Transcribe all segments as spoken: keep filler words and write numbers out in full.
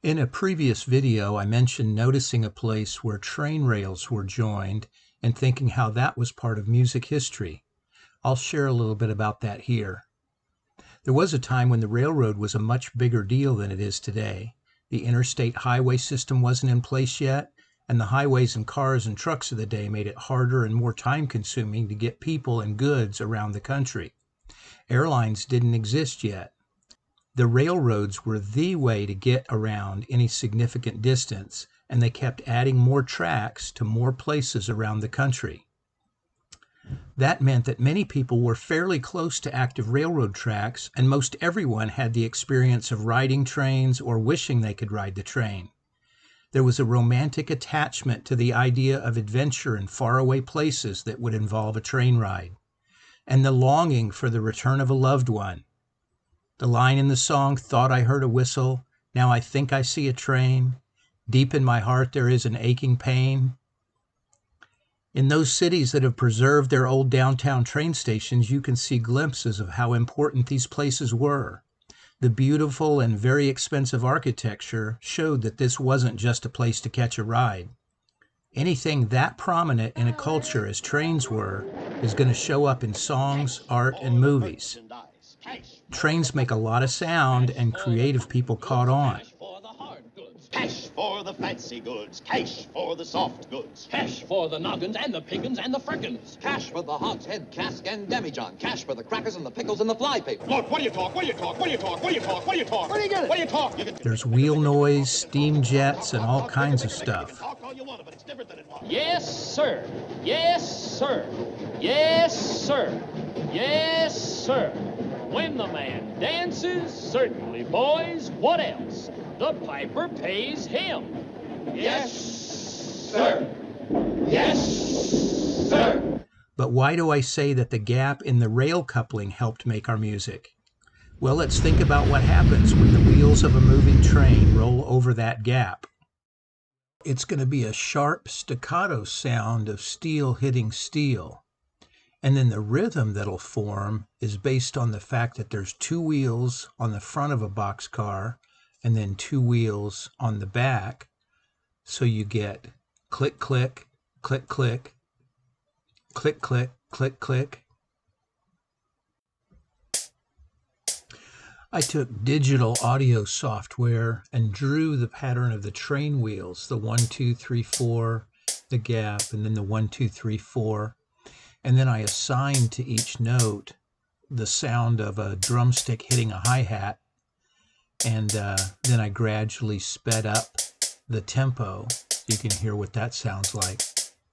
In a previous video, I mentioned noticing a place where train rails were joined and thinking how that was part of music history. I'll share a little bit about that here. There was a time when the railroad was a much bigger deal than it is today. The interstate highway system wasn't in place yet, and the highways and cars and trucks of the day made it harder and more time-consuming to get people and goods around the country. Airlines didn't exist yet. The railroads were the way to get around any significant distance, and they kept adding more tracks to more places around the country. That meant that many people were fairly close to active railroad tracks, and most everyone had the experience of riding trains or wishing they could ride the train. There was a romantic attachment to the idea of adventure in faraway places that would involve a train ride, and the longing for the return of a loved one. The line in the song, "Thought I heard a whistle, now I think I see a train. Deep in my heart there is an aching pain." In those cities that have preserved their old downtown train stations, you can see glimpses of how important these places were. The beautiful and very expensive architecture showed that this wasn't just a place to catch a ride. Anything that prominent in a culture as trains were is going to show up in songs, art, and movies. Trains make a lot of sound, and creative people caught on. Cash for the fancy goods, cash for the soft goods, Cash for the noggins and the piggins and the frickins. Cash for the hogshead, cask, and demijohn. Cash for the crackers and the pickles and the flypaper. Look, what do you talk? What do you talk? What do you talk? What do you talk? What do you talk? Where do you get it? What do you talk? You can... There's wheel noise, steam jets, and all kinds of stuff. Talk all you want, but it's different than it was. Yes, sir. Yes, sir. Yes, sir. Yes, sir. When the man dances, certainly, boys, what else? The piper pays him. Yes, sir. Yes, sir. But why do I say that the gap in the rail coupling helped make our music? Well, let's think about what happens when the wheels of a moving train roll over that gap. It's going to be a sharp staccato sound of steel hitting steel. And then the rhythm that'll form is based on the fact that there's two wheels on the front of a boxcar and then two wheels on the back. So you get click, click, click, click, click, click, click, click. I took digital audio software and drew the pattern of the train wheels, the one, two, three, four, the gap, and then the one, two, three, four. And then I assigned to each note the sound of a drumstick hitting a hi-hat. And uh, then I gradually sped up the tempo. You can hear what that sounds like.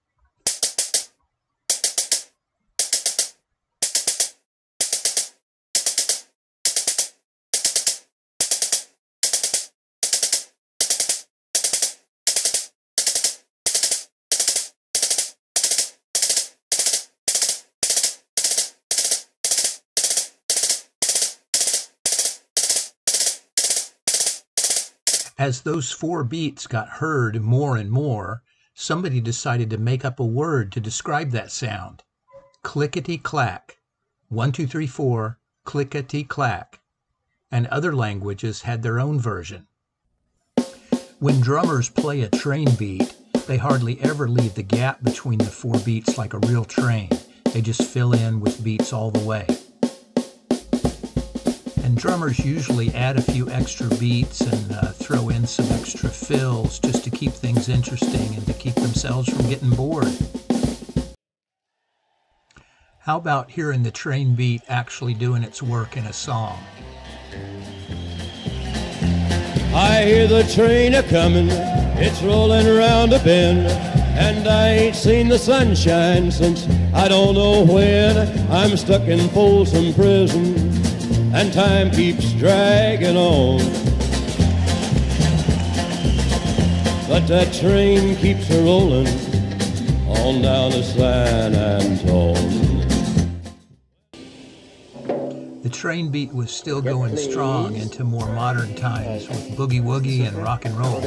As those four beats got heard more and more, somebody decided to make up a word to describe that sound. Clickety-clack. One, two, three, four, clickety-clack. And other languages had their own version. When drummers play a train beat, they hardly ever leave the gap between the four beats like a real train. They just fill in with beats all the way. And drummers usually add a few extra beats and uh, throw in some extra fills just to keep things interesting and to keep themselves from getting bored. How about hearing the train beat actually doing its work in a song? I hear the train a-comin', it's rolling around a bend, and I ain't seen the sunshine since I don't know when. I'm stuck in Folsom Prison, and time keeps dragging on. But that train keeps a-rolling on down to San Antone. The train beat was still going strong into more modern times with boogie woogie and rock and roll.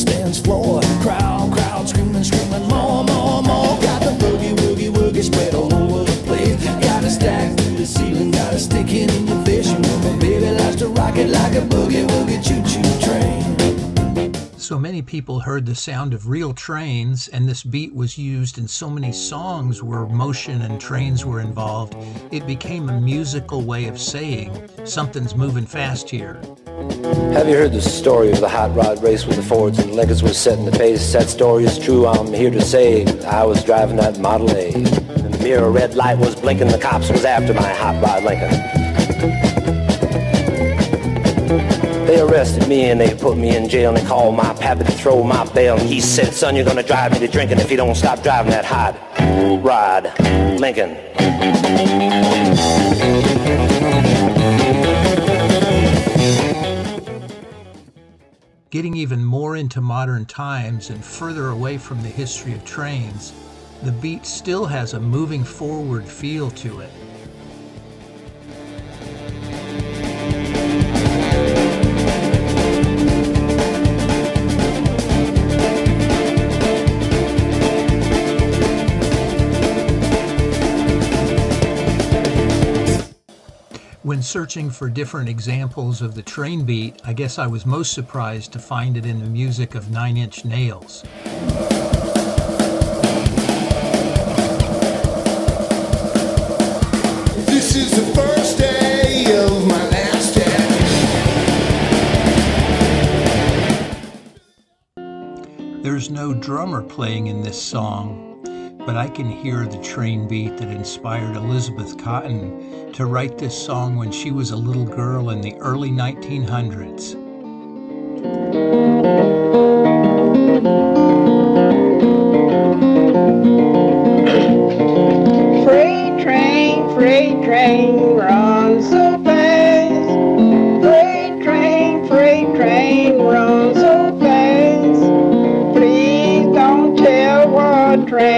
dance floor. Crowd, crowd screaming, screaming, more, more, more. Got the boogie, woogie, woogie spread all over the place. Got a stack through the ceiling, got a stick in your face. You know my baby likes to rock it like a boogie, woogie, choo-choo train. So many people heard the sound of real trains, and this beat was used in so many songs where motion and trains were involved, it became a musical way of saying, something's moving fast here. Have you heard the story of the hot rod race with the Fords and Lincolns was setting the pace? That story is true, I'm here to say I was driving that Model A. And the mirror red light was blinking, the cops was after my hot rod Lincoln. They arrested me and they put me in jail and they called my pappy to throw my bail. And he said, son, you're gonna drive me to drinking if you don't stop driving that hot rod Lincoln. Getting even more into modern times and further away from the history of trains, the beat still has a moving forward feel to it. When searching for different examples of the train beat, I guess I was most surprised to find it in the music of Nine Inch Nails. This is the first day of my last day. There's no drummer playing in this song, but I can hear the train beat that inspired Elizabeth Cotten to write this song when she was a little girl in the early nineteen hundreds. Freight train, freight train, run so fast. Freight train, freight train, run so fast. Please don't tell what train